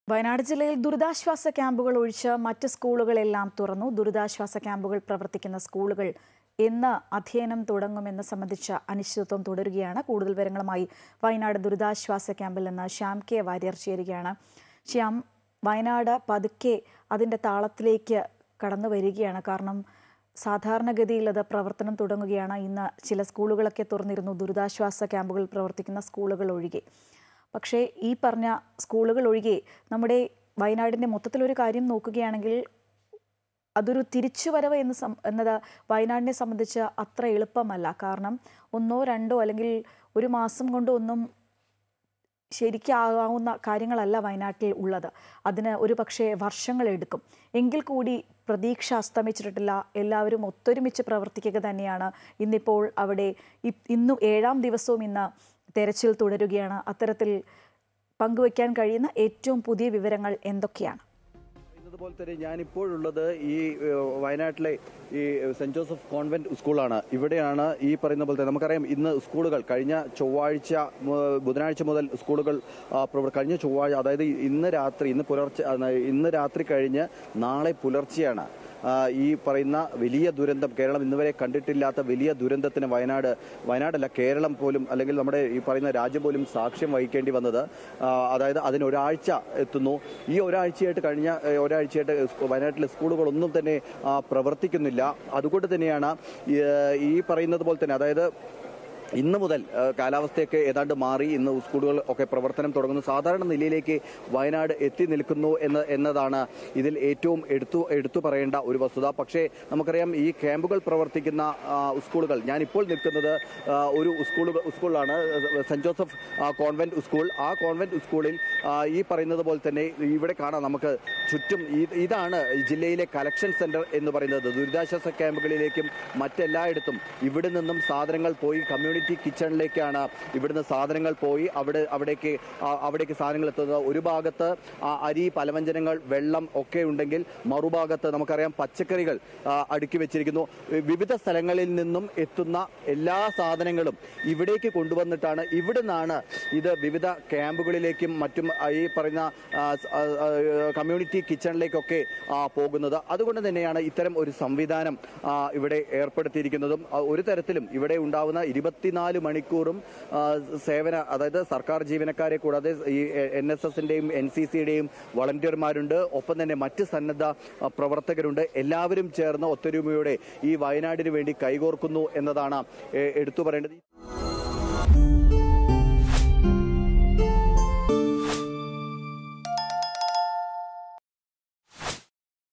വയനാട് ജില്ലയിൽ ദുരിതാശ്വാസ ക്യാമ്പുകൾ ഒഴിച്ച് മറ്റ് സ്കൂളുകളെല്ലാം തുറന്നു. ദുരിതാശ്വാസ ക്യാമ്പുകൾ പ്രവർത്തിക്കുന്ന സ്കൂളുകൾ എന്ന് അധ്യയനം തുടങ്ങുമെന്ന് സംബന്ധിച്ച അനിശ്ചിതത്വം തുടരുകയാണ്. കൂടുതൽ വിവരങ്ങളുമായി വയനാട് ദുരിതാശ്വാസ ക്യാമ്പിൽ നിന്ന് ശ്യാം കെ വാര്യർ ചേരുകയാണ്. ശ്യാം, വയനാട് പതുക്കെ അതിൻ്റെ താളത്തിലേക്ക് കടന്നു വരികയാണ്. കാരണം സാധാരണഗതിയിൽ അത് പ്രവർത്തനം തുടങ്ങുകയാണ്. ഇന്ന് ചില സ്കൂളുകളൊക്കെ തുറന്നിരുന്നു, ദുരിതാശ്വാസ ക്യാമ്പുകൾ പ്രവർത്തിക്കുന്ന സ്കൂളുകൾ ഒഴികെ. പക്ഷേ ഈ പറഞ്ഞ സ്കൂളുകൾ ഒഴികെ നമ്മുടെ വയനാടിൻ്റെ മൊത്തത്തിലൊരു കാര്യം നോക്കുകയാണെങ്കിൽ അതൊരു തിരിച്ചുവരവ് എന്നത് വയനാടിനെ സംബന്ധിച്ച് അത്ര എളുപ്പമല്ല. കാരണം ഒന്നോ രണ്ടോ അല്ലെങ്കിൽ ഒരു മാസം കൊണ്ട് ഒന്നും ശരിക്കാവുന്ന കാര്യങ്ങളല്ല വയനാട്ടിൽ ഉള്ളത്. അതിന് ഒരു പക്ഷേ വർഷങ്ങളെടുക്കും. എങ്കിൽ കൂടി പ്രതീക്ഷ അസ്തമിച്ചിട്ടില്ല. എല്ലാവരും ഒത്തൊരുമിച്ച് പ്രവർത്തിക്കുക തന്നെയാണ്. ഇന്നിപ്പോൾ അവിടെ ഇന്നും 7ാം ദിവസവും ഇന്ന് തെരച്ചിൽ തുടരുകയാണ്. അത്തരത്തിൽ പങ്കുവയ്ക്കാൻ കഴിയുന്ന ഏറ്റവും പുതിയ വിവരങ്ങൾ എന്തൊക്കെയാണ്? അതുപോലെ തന്നെ ഞാനിപ്പോഴുള്ളത് ഈ വയനാട്ടിലെ ഈ സെന്റ് ജോസഫ് കോൺവെന്റ് സ്കൂളാണ്. ഇവിടെയാണ് ഈ പറയുന്ന പോലെ തന്നെ നമുക്കറിയാം, ഇന്ന് സ്കൂളുകൾ കഴിഞ്ഞ ചൊവ്വാഴ്ച ബുധനാഴ്ച മുതൽ സ്കൂളുകൾ കഴിഞ്ഞ ചൊവ്വാഴ്ച, അതായത് ഇന്ന് രാത്രി കഴിഞ്ഞ് നാളെ പുലർച്ചെയാണ് ഈ പറയുന്ന വലിയ ദുരന്തം, കേരളം ഇന്നുവരെ കണ്ടിട്ടില്ലാത്ത വലിയ ദുരന്തത്തിന് വയനാടല്ല കേരളം പോലും, അല്ലെങ്കിൽ നമ്മുടെ ഈ പറയുന്ന രാജ്യം പോലും സാക്ഷ്യം വഹിക്കേണ്ടി വന്നത്. അതായത് അതിനൊരാഴ്ച എത്തുന്നു. ഈ കഴിഞ്ഞ ഒരാഴ്ചയായിട്ട് വയനാട്ടിലെ സ്കൂളുകളൊന്നും തന്നെ പ്രവർത്തിക്കുന്നില്ല. അതുകൊണ്ട് തന്നെയാണ് ഈ പറയുന്നത് പോലെ തന്നെ, അതായത് ഇന്ന് മുതൽ കാലാവസ്ഥയൊക്കെ ഏതാണ്ട് മാറി ഇന്ന് സ്കൂളുകൾ ഒക്കെ പ്രവർത്തനം തുടങ്ങുന്നു. സാധാരണ നിലയിലേക്ക് വയനാട് എത്തി നിൽക്കുന്നു എന്നതാണ് ഇതിൽ ഏറ്റവും എടുത്തു പറയേണ്ട ഒരു വസ്തുത. പക്ഷേ നമുക്കറിയാം, ഈ ക്യാമ്പുകൾ പ്രവർത്തിക്കുന്ന സ്കൂളുകൾ, ഞാനിപ്പോൾ നിൽക്കുന്നത് ഒരു സ്കൂളിലാണ്, സെന്റ് ജോസഫ് കോൺവെന്റ് സ്കൂൾ. ആ കോൺവെന്റ് സ്കൂളിൽ ഈ പറയുന്നത് പോലെ തന്നെ ഇവിടെ കാണാം നമുക്ക് ചുറ്റും. ഇതാണ് ജില്ലയിലെ കളക്ഷൻ സെന്റർ എന്ന് പറയുന്നത്. ദുരിതാശ്വാസ ക്യാമ്പുകളിലേക്കും മറ്റെല്ലായിടത്തും ഇവിടെ നിന്നും സാധനങ്ങൾ പോയി കമ്മ്യൂണിറ്റി കിച്ചണിലേക്കാണ് ഇവിടുന്ന് സാധനങ്ങൾ പോയി അവിടേക്ക് സാധനങ്ങൾ എത്തുന്നത്. ഒരു ഭാഗത്ത് അരി, പലവ്യഞ്ജനങ്ങൾ, വെള്ളം ഒക്കെ ഉണ്ടെങ്കിൽ മറുഭാഗത്ത് നമുക്കറിയാം പച്ചക്കറികൾ അടുക്കി വെച്ചിരിക്കുന്നു. വിവിധ സ്ഥലങ്ങളിൽ നിന്നും എത്തുന്ന എല്ലാ സാധനങ്ങളും ഇവിടേക്ക് കൊണ്ടുവന്നിട്ടാണ് ഇവിടുന്നാണ് ഇത് വിവിധ ക്യാമ്പുകളിലേക്കും മറ്റും ഈ പറയുന്ന കമ്മ്യൂണിറ്റി കിച്ചണിലേക്കൊക്കെ പോകുന്നത്. അതുകൊണ്ട് തന്നെയാണ് ഇത്തരം ഒരു സംവിധാനം ഇവിടെ ഏർപ്പെടുത്തിയിരിക്കുന്നതും. ഒരു തരത്തിലും ഇവിടെ ഉണ്ടാവുന്ന 24 മണിക്കൂറും അതായത് സർക്കാർ ജീവനക്കാരെ കൂടാതെ ഈ NSSന്റെയും NCCയുടെയും വളണ്ടിയർമാരുണ്ട്. ഒപ്പം തന്നെ മറ്റ് സന്നദ്ധ പ്രവർത്തകരുണ്ട്. എല്ലാവരും ചേർന്ന് ഒത്തൊരുമയോടെ ഈ വയനാടിന് വേണ്ടി കൈകോർക്കുന്നു എന്നതാണ് എടുത്തു പറയേണ്ടത്.